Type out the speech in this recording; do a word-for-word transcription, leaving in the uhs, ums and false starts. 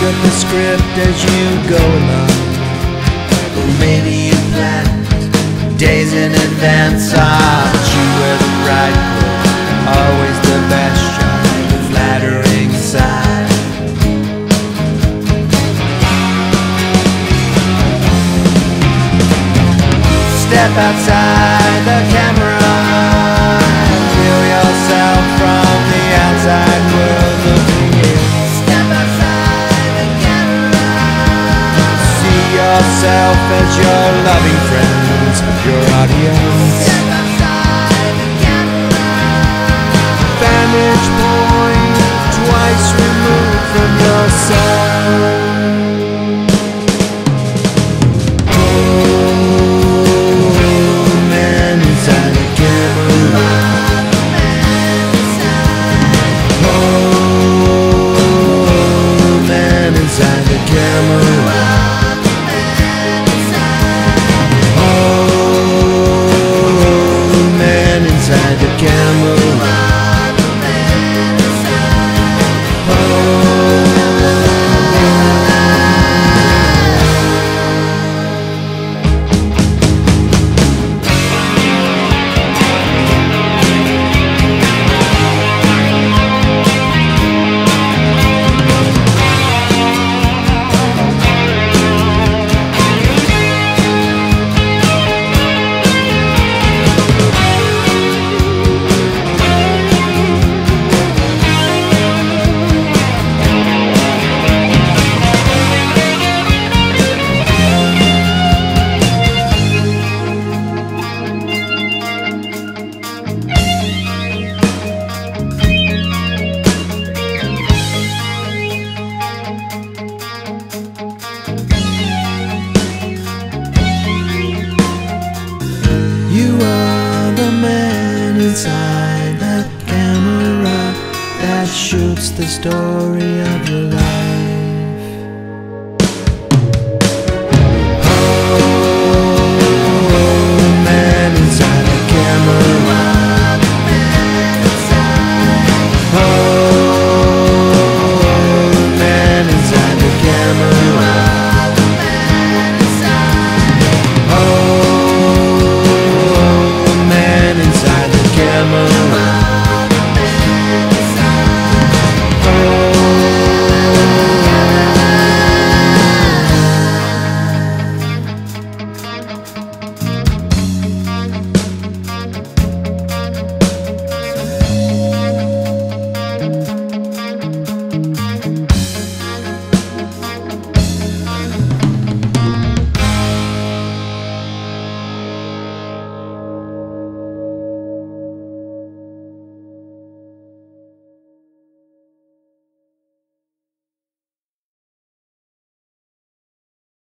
up the script as you go along. Or maybe you planned days in advance. Ah, but you were the right clothes, always the best shot, the flattering side. Step outside the camera, feel yourself from the outside world looking in. Step outside the camera, see yourself as your loving friends, your audience. Step outside the camera, vantage point twice removed from yourself. Inside the camera that shoots the story of your